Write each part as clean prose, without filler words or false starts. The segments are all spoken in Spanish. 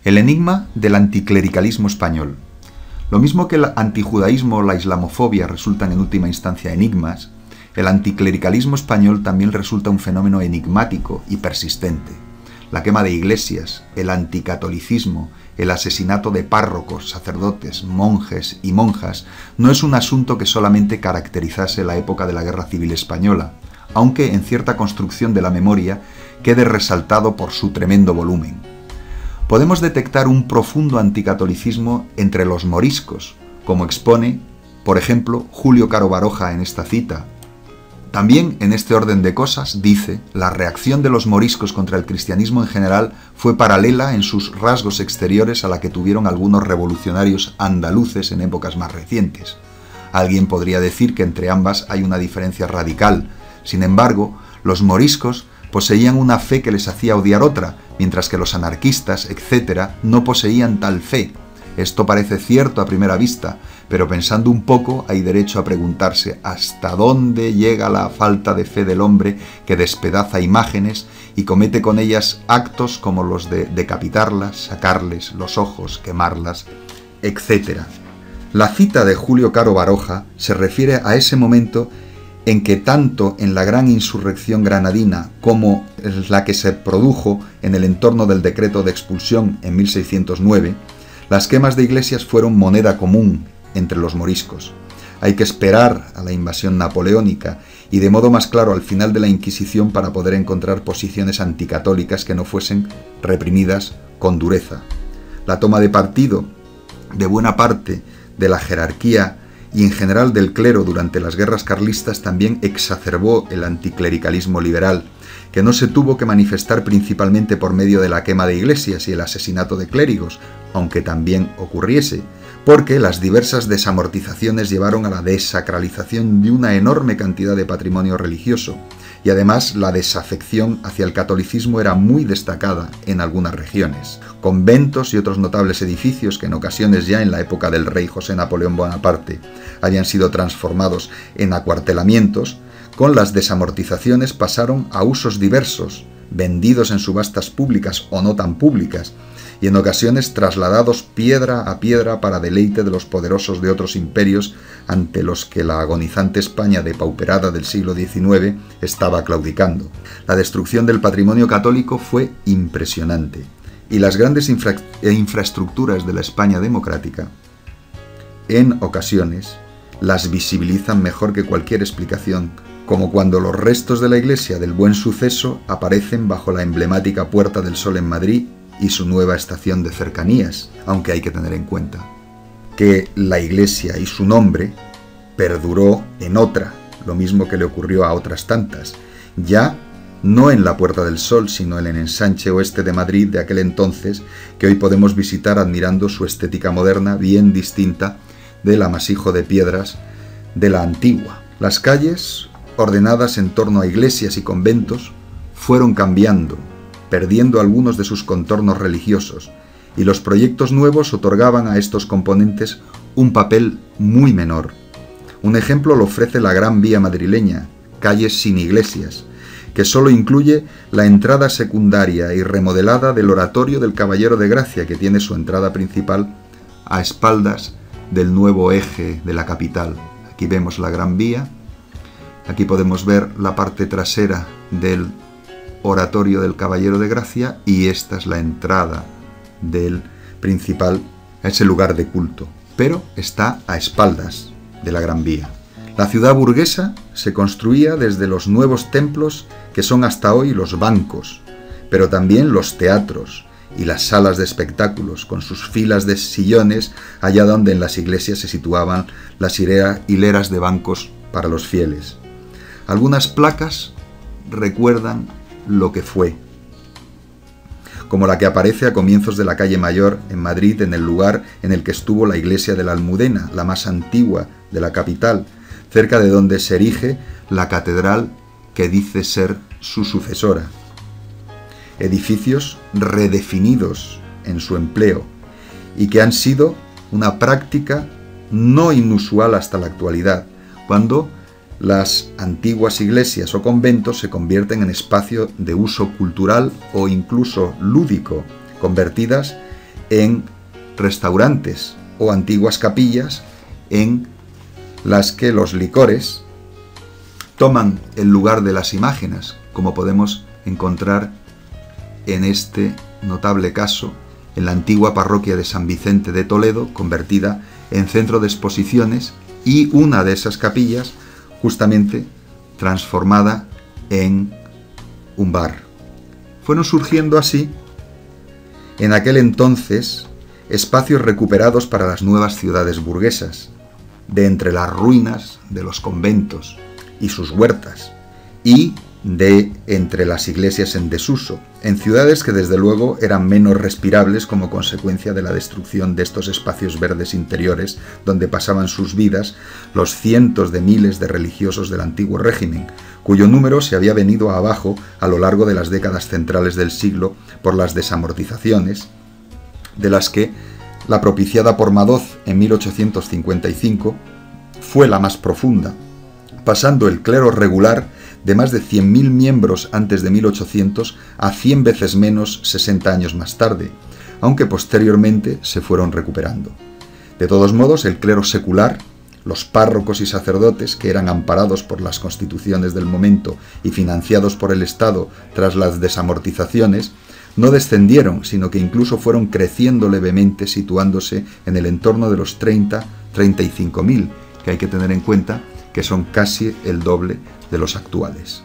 El enigma del anticlericalismo español. Lo mismo que el antijudaísmo o la islamofobia resultan en última instancia enigmas, el anticlericalismo español también resulta un fenómeno enigmático y persistente. La quema de iglesias, el anticatolicismo, el asesinato de párrocos, sacerdotes, monjes y monjas no es un asunto que solamente caracterizase la época de la Guerra Civil Española, aunque en cierta construcción de la memoria quede resaltado por su tremendo volumen. Podemos detectar un profundo anticatolicismo entre los moriscos, como expone, por ejemplo, Julio Caro Baroja en esta cita. También, en este orden de cosas, dice, la reacción de los moriscos contra el cristianismo en general fue paralela en sus rasgos exteriores a la que tuvieron algunos revolucionarios andaluces en épocas más recientes. Alguien podría decir que entre ambas hay una diferencia radical. Sin embargo, los moriscos poseían una fe que les hacía odiar otra, mientras que los anarquistas, etc., no poseían tal fe. Esto parece cierto a primera vista, pero pensando un poco hay derecho a preguntarse hasta dónde llega la falta de fe del hombre que despedaza imágenes y comete con ellas actos como los de decapitarlas, sacarles los ojos, quemarlas, etc. La cita de Julio Caro Baroja se refiere a ese momento en que tanto en la gran insurrección granadina como en la que se produjo en el entorno del decreto de expulsión en 1609, las quemas de iglesias fueron moneda común entre los moriscos. Hay que esperar a la invasión napoleónica y de modo más claro al final de la Inquisición para poder encontrar posiciones anticatólicas que no fuesen reprimidas con dureza. La toma de partido de buena parte de la jerarquía y en general del clero durante las guerras carlistas también exacerbó el anticlericalismo liberal, que no se tuvo que manifestar principalmente por medio de la quema de iglesias y el asesinato de clérigos, aunque también ocurriese, porque las diversas desamortizaciones llevaron a la desacralización de una enorme cantidad de patrimonio religioso, y además la desafección hacia el catolicismo era muy destacada en algunas regiones. Conventos y otros notables edificios que en ocasiones ya en la época del rey José Napoleón Bonaparte habían sido transformados en acuartelamientos, con las desamortizaciones pasaron a usos diversos, vendidos en subastas públicas o no tan públicas, y en ocasiones trasladados piedra a piedra para deleite de los poderosos de otros imperios ante los que la agonizante España depauperada del siglo XIX estaba claudicando. La destrucción del patrimonio católico fue impresionante, y las grandes infraestructuras de la España democrática, en ocasiones, las visibilizan mejor que cualquier explicación, como cuando los restos de la iglesia del Buen Suceso aparecen bajo la emblemática Puerta del Sol en Madrid y su nueva estación de cercanías, aunque hay que tener en cuenta que la iglesia y su nombre perduró en otra, lo mismo que le ocurrió a otras tantas, ya no en la Puerta del Sol, sino en el ensanche oeste de Madrid de aquel entonces, que hoy podemos visitar admirando su estética moderna bien distinta del amasijo de piedras de la antigua. Las calles, ordenadas en torno a iglesias y conventos, fueron cambiando, perdiendo algunos de sus contornos religiosos, y los proyectos nuevos otorgaban a estos componentes un papel muy menor. Un ejemplo lo ofrece la Gran Vía madrileña, calles sin iglesias, que solo incluye la entrada secundaria y remodelada del Oratorio del Caballero de Gracia, que tiene su entrada principal a espaldas del nuevo eje de la capital. Aquí vemos la Gran Vía, aquí podemos ver la parte trasera del Oratorio del Caballero de Gracia y esta es la entrada del principal a ese lugar de culto, pero está a espaldas de la Gran Vía. La ciudad burguesa se construía desde los nuevos templos que son hasta hoy los bancos, pero también los teatros y las salas de espectáculos, con sus filas de sillones allá donde en las iglesias se situaban las hileras de bancos para los fieles. Algunas placas recuerdan lo que fue, como la que aparece a comienzos de la calle Mayor en Madrid, en el lugar en el que estuvo la iglesia de la Almudena, la más antigua de la capital, cerca de donde se erige la catedral que dice ser su sucesora. Edificios redefinidos en su empleo y que han sido una práctica no inusual hasta la actualidad, cuando las antiguas iglesias o conventos se convierten en espacio de uso cultural o incluso lúdico, convertidas en restaurantes o antiguas capillas en las que los licores toman el lugar de las imágenes, como podemos encontrar en este notable caso en la antigua parroquia de San Vicente de Toledo, convertida en centro de exposiciones, y una de esas capillas justamente transformada en un bar. Fueron surgiendo así, en aquel entonces, espacios recuperados para las nuevas ciudades burguesas, de entre las ruinas de los conventos y sus huertas, y de entre las iglesias en desuso, en ciudades que desde luego eran menos respirables como consecuencia de la destrucción de estos espacios verdes interiores donde pasaban sus vidas los cientos de miles de religiosos del antiguo régimen, cuyo número se había venido abajo a lo largo de las décadas centrales del siglo por las desamortizaciones, de las que la propiciada por Madoz en 1855 fue la más profunda, pasando el clero regular de más de 100.000 miembros antes de 1800 a 100 veces menos 60 años más tarde, aunque posteriormente se fueron recuperando. De todos modos, el clero secular, los párrocos y sacerdotes que eran amparados por las constituciones del momento y financiados por el Estado tras las desamortizaciones, no descendieron, sino que incluso fueron creciendo levemente, situándose en el entorno de los 30-35.000, que hay que tener en cuenta que son casi el doble de los actuales.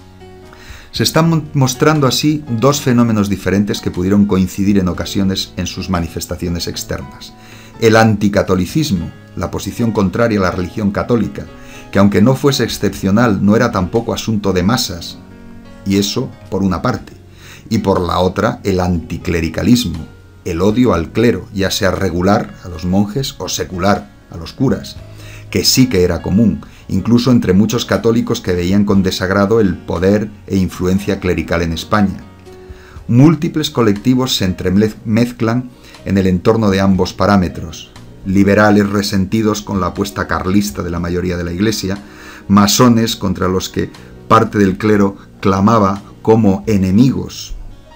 Se están mostrando así dos fenómenos diferentes que pudieron coincidir en ocasiones en sus manifestaciones externas. El anticatolicismo, la posición contraria a la religión católica, que aunque no fuese excepcional, no era tampoco asunto de masas, y eso por una parte, y por la otra el anticlericalismo, el odio al clero, ya sea regular a los monjes o secular a los curas, que sí que era común, incluso entre muchos católicos que veían con desagrado el poder e influencia clerical en España. Múltiples colectivos se entremezclan en el entorno de ambos parámetros: liberales resentidos con la apuesta carlista de la mayoría de la Iglesia, masones contra los que parte del clero clamaba como enemigos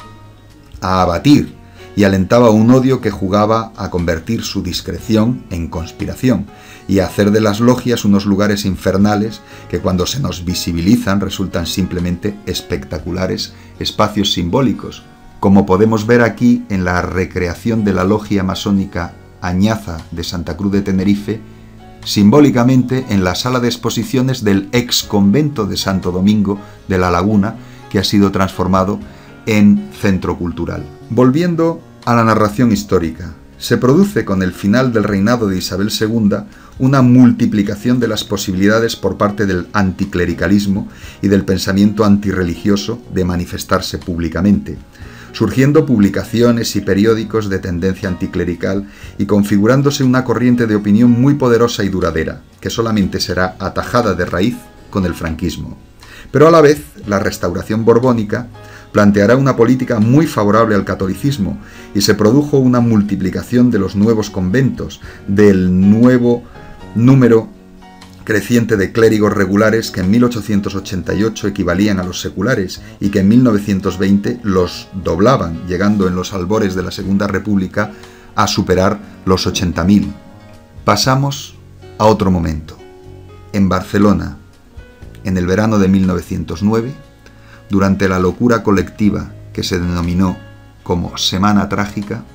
a abatir y alentaba un odio que jugaba a convertir su discreción en conspiración y a hacer de las logias unos lugares infernales que cuando se nos visibilizan resultan simplemente espectaculares espacios simbólicos, como podemos ver aquí en la recreación de la logia masónica Añaza de Santa Cruz de Tenerife, simbólicamente en la sala de exposiciones del ex convento de Santo Domingo de la Laguna, que ha sido transformado en centro cultural. Volviendo a la narración histórica, se produce con el final del reinado de Isabel II una multiplicación de las posibilidades por parte del anticlericalismo y del pensamiento antirreligioso de manifestarse públicamente, surgiendo publicaciones y periódicos de tendencia anticlerical y configurándose una corriente de opinión muy poderosa y duradera, que solamente será atajada de raíz con el franquismo. Pero a la vez, la restauración borbónica planteará una política muy favorable al catolicismo y se produjo una multiplicación de los nuevos conventos, del nuevo número creciente de clérigos regulares que en 1888 equivalían a los seculares y que en 1920 los doblaban, llegando en los albores de la Segunda República a superar los 80.000. Pasamos a otro momento. En Barcelona, en el verano de 1909, durante la locura colectiva que se denominó como Semana Trágica,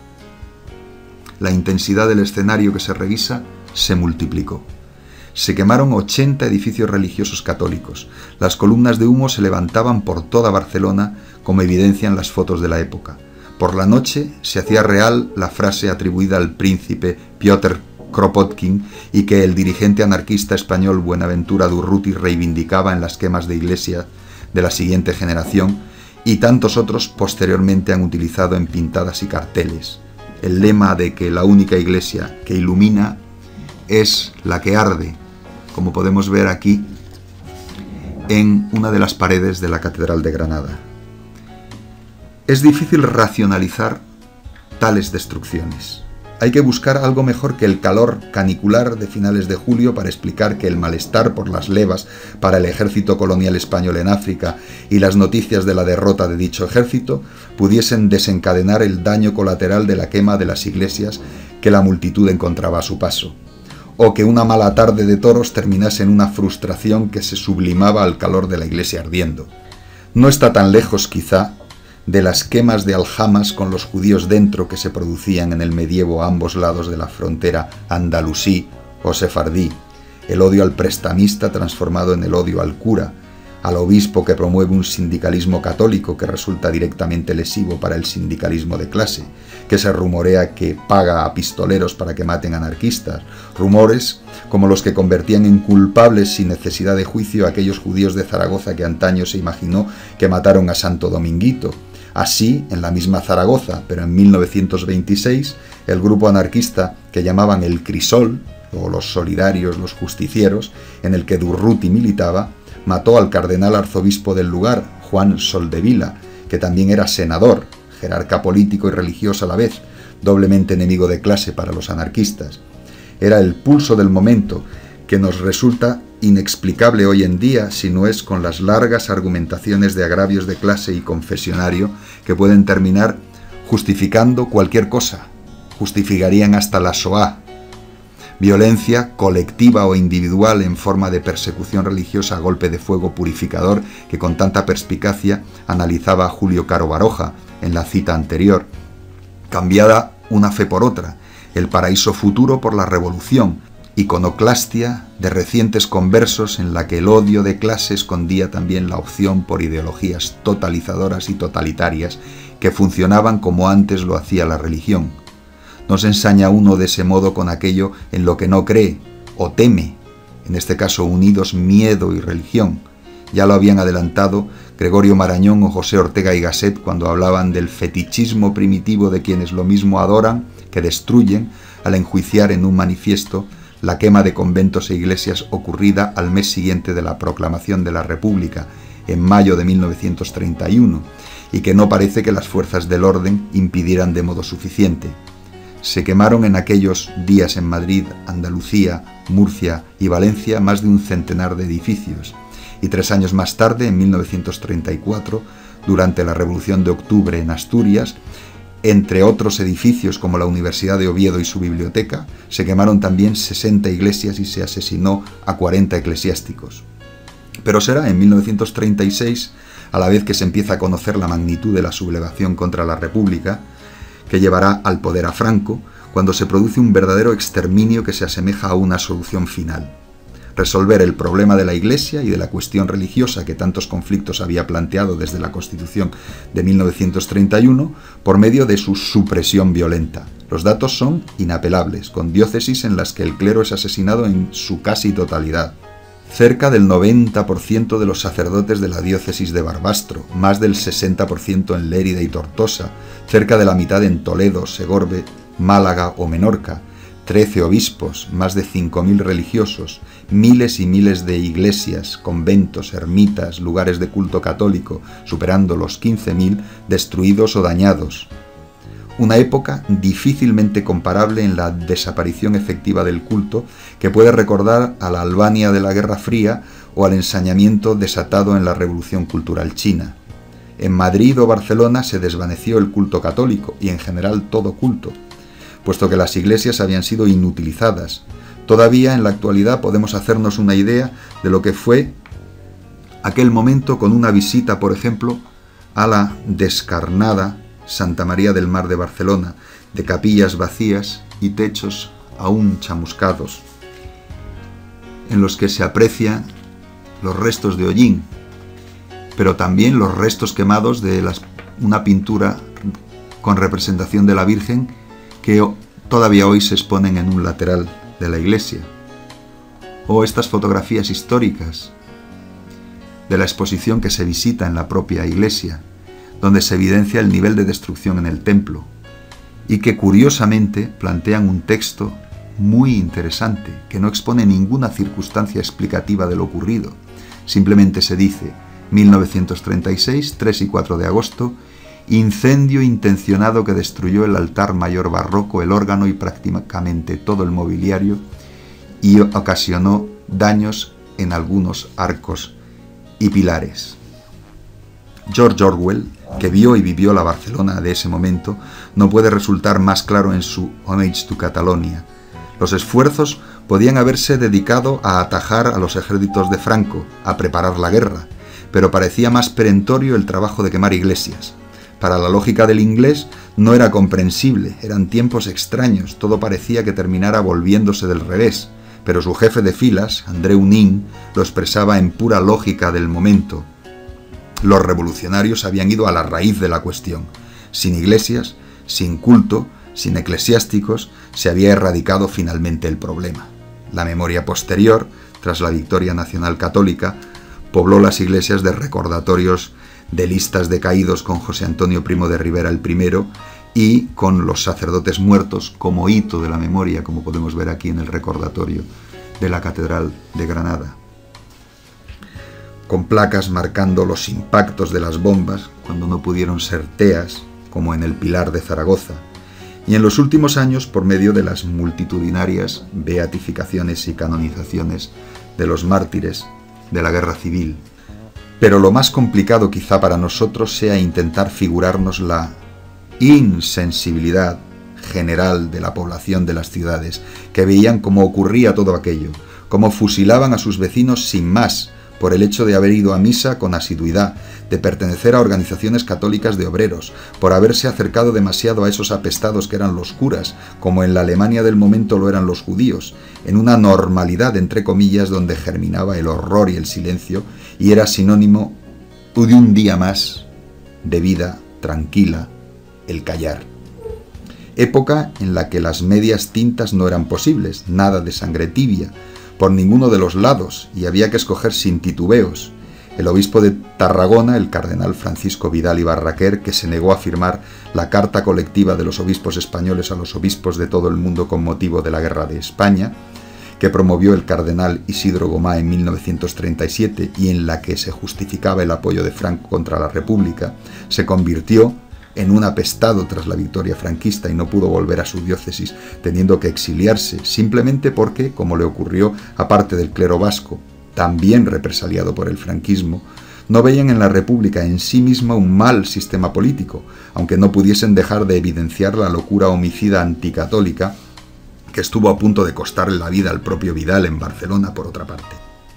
la intensidad del escenario que se revisa se multiplicó. Se quemaron 80 edificios religiosos católicos. Las columnas de humo se levantaban por toda Barcelona, como evidencian las fotos de la época. Por la noche se hacía real la frase atribuida al príncipe Piotr Kropotkin y que el dirigente anarquista español Buenaventura Durruti reivindicaba en las quemas de iglesia de la siguiente generación, y tantos otros posteriormente han utilizado en pintadas y carteles. El lema de que la única iglesia que ilumina es la que arde, como podemos ver aquí en una de las paredes de la Catedral de Granada. Es difícil racionalizar tales destrucciones. hay que buscar algo mejor que el calor canicular de finales de julio para explicar que el malestar por las levas para el ejército colonial español en África y las noticias de la derrota de dicho ejército pudiesen desencadenar el daño colateral de la quema de las iglesias que la multitud encontraba a su paso, o que una mala tarde de toros terminase en una frustración que se sublimaba al calor de la iglesia ardiendo. No está tan lejos, quizá, de las quemas de aljamas con los judíos dentro que se producían en el medievo a ambos lados de la frontera andalusí o sefardí, el odio al prestamista transformado en el odio al cura, al obispo que promueve un sindicalismo católico que resulta directamente lesivo para el sindicalismo de clase, que se rumorea que paga a pistoleros para que maten anarquistas, rumores como los que convertían en culpables sin necesidad de juicio a aquellos judíos de Zaragoza que antaño se imaginó que mataron a Santo Dominguito. Así, en la misma Zaragoza, pero en 1926, el grupo anarquista que llamaban el Crisol, o los Solidarios, los Justicieros, en el que Durruti militaba, mató al cardenal arzobispo del lugar, Juan Soldevila, que también era senador, jerarca político y religioso a la vez, doblemente enemigo de clase para los anarquistas. Era el pulso del momento que nos resulta inexplicable hoy en día si no es con las largas argumentaciones de agravios de clase y confesionario que pueden terminar justificando cualquier cosa. Justificarían hasta la Shoah. Violencia colectiva o individual en forma de persecución religiosa a golpe de fuego purificador que con tanta perspicacia analizaba Julio Caro Baroja en la cita anterior. Cambiada una fe por otra, el paraíso futuro por la revolución, iconoclastia de recientes conversos en la que el odio de clase escondía también la opción por ideologías totalizadoras y totalitarias que funcionaban como antes lo hacía la religión. No se ensaña uno de ese modo con aquello en lo que no cree o teme, en este caso unidos miedo y religión. Ya lo habían adelantado Gregorio Marañón o José Ortega y Gasset cuando hablaban del fetichismo primitivo de quienes lo mismo adoran que destruyen al enjuiciar en un manifiesto la quema de conventos e iglesias ocurrida al mes siguiente de la proclamación de la República, en mayo de 1931, y que no parece que las fuerzas del orden impidieran de modo suficiente. Se quemaron en aquellos días en Madrid, Andalucía, Murcia y Valencia más de un centenar de edificios, y 3 años más tarde, en 1934, durante la Revolución de Octubre en Asturias, entre otros edificios como la Universidad de Oviedo y su biblioteca, se quemaron también 60 iglesias y se asesinó a 40 eclesiásticos. Pero será en 1936, a la vez que se empieza a conocer la magnitud de la sublevación contra la República, que llevará al poder a Franco, cuando se produce un verdadero exterminio que se asemeja a una solución final. Resolver el problema de la Iglesia y de la cuestión religiosa que tantos conflictos había planteado desde la Constitución de 1931 por medio de su supresión violenta. Los datos son inapelables, con diócesis en las que el clero es asesinado en su casi totalidad. Cerca del 90% de los sacerdotes de la diócesis de Barbastro, más del 60% en Lérida y Tortosa, cerca de la mitad en Toledo, Segorbe, Málaga o Menorca, 13 obispos, más de 5.000 religiosos, miles y miles de iglesias, conventos, ermitas, lugares de culto católico, superando los 15.000, destruidos o dañados. Una época difícilmente comparable en la desaparición efectiva del culto que puede recordar a la Albania de la Guerra Fría o al ensañamiento desatado en la Revolución Cultural China. En Madrid o Barcelona se desvaneció el culto católico y en general todo culto, puesto que las iglesias habían sido inutilizadas. Todavía en la actualidad podemos hacernos una idea de lo que fue aquel momento con una visita, por ejemplo, a la descarnada Santa María del Mar de Barcelona, de capillas vacías y techos aún chamuscados, en los que se aprecian los restos de hollín, pero también los restos quemados de una pintura con representación de la Virgen que todavía hoy se exponen en un lateral de la iglesia, o estas fotografías históricas de la exposición que se visita en la propia iglesia, donde se evidencia el nivel de destrucción en el templo, y que curiosamente plantean un texto muy interesante, que no expone ninguna circunstancia explicativa de lo ocurrido. Simplemente se dice 1936, 3 y 4 de agosto, incendio intencionado que destruyó el altar mayor barroco, el órgano y prácticamente todo el mobiliario y ocasionó daños en algunos arcos y pilares. George Orwell, que vio y vivió la Barcelona de ese momento, no puede resultar más claro en su Homage to Catalonia. Los esfuerzos podían haberse dedicado a atajar a los ejércitos de Franco, a preparar la guerra, pero parecía más perentorio el trabajo de quemar iglesias. Para la lógica del inglés no era comprensible, eran tiempos extraños, todo parecía que terminara volviéndose del revés, pero su jefe de filas, Andreu Nin, lo expresaba en pura lógica del momento. Los revolucionarios habían ido a la raíz de la cuestión. Sin iglesias, sin culto, sin eclesiásticos, se había erradicado finalmente el problema. La memoria posterior, tras la victoria nacional católica, pobló las iglesias de recordatorios de listas de caídos con José Antonio Primo de Rivera el primero y con los sacerdotes muertos como hito de la memoria, como podemos ver aquí en el recordatorio de la Catedral de Granada, con placas marcando los impactos de las bombas cuando no pudieron ser teas, como en el Pilar de Zaragoza, y en los últimos años por medio de las multitudinarias beatificaciones y canonizaciones de los mártires de la Guerra Civil. Pero lo más complicado quizá para nosotros sea intentar figurarnos la insensibilidad general de la población de las ciudades, que veían cómo ocurría todo aquello, cómo fusilaban a sus vecinos sin más, por el hecho de haber ido a misa con asiduidad, de pertenecer a organizaciones católicas de obreros, por haberse acercado demasiado a esos apestados que eran los curas, como en la Alemania del momento lo eran los judíos, en una normalidad, entre comillas, donde germinaba el horror y el silencio, y era sinónimo de un día más de vida tranquila, el callar. Época en la que las medias tintas no eran posibles, nada de sangre tibia, por ninguno de los lados, y había que escoger sin titubeos. El obispo de Tarragona, el cardenal Francisco Vidal y Barraquer, que se negó a firmar la carta colectiva de los obispos españoles a los obispos de todo el mundo con motivo de la Guerra de España, que promovió el cardenal Isidro Gomá en 1937 y en la que se justificaba el apoyo de Franco contra la República, se convirtió en un apestado tras la victoria franquista y no pudo volver a su diócesis, teniendo que exiliarse, simplemente porque, como le ocurrió a parte del clero vasco, también represaliado por el franquismo, no veían en la República en sí misma un mal sistema político, aunque no pudiesen dejar de evidenciar la locura homicida anticatólica que estuvo a punto de costarle la vida al propio Vidal en Barcelona, por otra parte.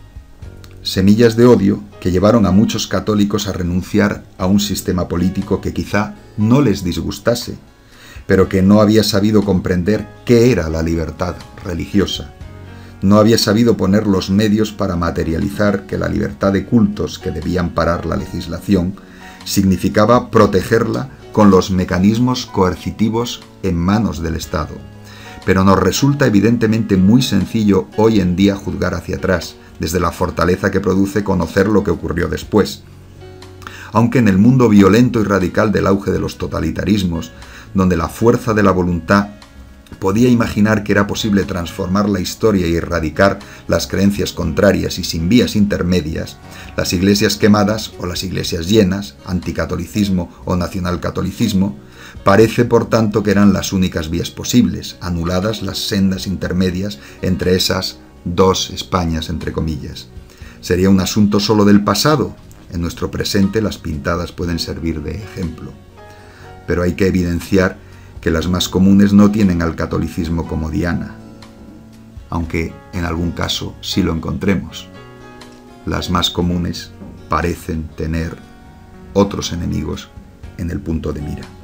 Semillas de odio que llevaron a muchos católicos a renunciar a un sistema político que quizá no les disgustase, pero que no había sabido comprender qué era la libertad religiosa. No había sabido poner los medios para materializar que la libertad de cultos que debían parar la legislación significaba protegerla con los mecanismos coercitivos en manos del Estado. Pero nos resulta evidentemente muy sencillo hoy en día juzgar hacia atrás, desde la fortaleza que produce conocer lo que ocurrió después. Aunque en el mundo violento y radical del auge de los totalitarismos, donde la fuerza de la voluntad podía imaginar que era posible transformar la historia y erradicar las creencias contrarias y sin vías intermedias, las iglesias quemadas o las iglesias llenas, anticatolicismo o nacionalcatolicismo, parece por tanto que eran las únicas vías posibles, anuladas las sendas intermedias entre esas dos Españas, entre comillas. ¿Sería un asunto solo del pasado? En nuestro presente las pintadas pueden servir de ejemplo. Pero hay que evidenciar que las más comunes no tienen al catolicismo como diana, aunque en algún caso sí lo encontremos. Las más comunes parecen tener otros enemigos en el punto de mira.